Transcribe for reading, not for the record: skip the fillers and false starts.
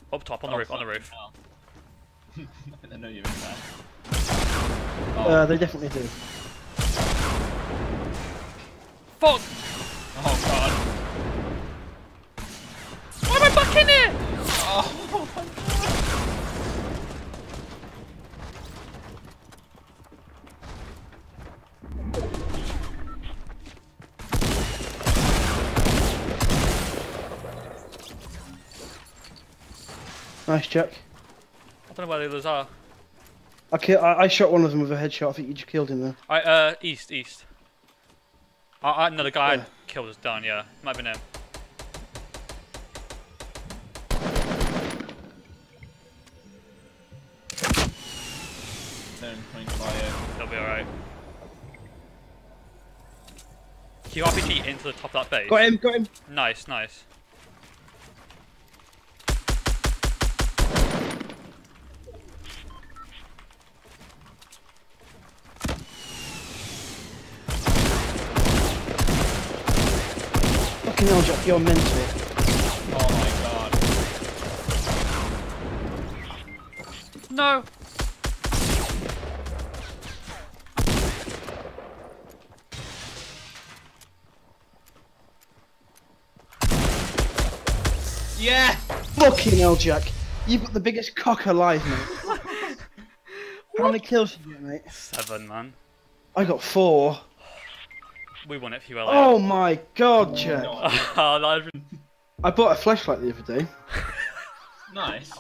Up top, on the roof, on the roof. I know you're in there. They definitely do. Fuck! Oh god. Why am I back in here? Oh my god. Nice, Jack. I don't know where the others are. I shot one of them with a headshot. I think you just killed him there. East. No, the guy I killed was done, yeah. Might have been him. They'll be alright. Can you RPG into the top of that base? Got him. Nice, nice. Fucking hell, Jack, you're meant to. Oh my god. No! Yeah! Fucking hell, Jack. You've got the biggest cock alive, mate. How many kills did you get, mate? 7, man. I got 4. We won it for you, Elliot. Oh my god, Jack. Oh, that was... I bought a flashlight the other day. Nice.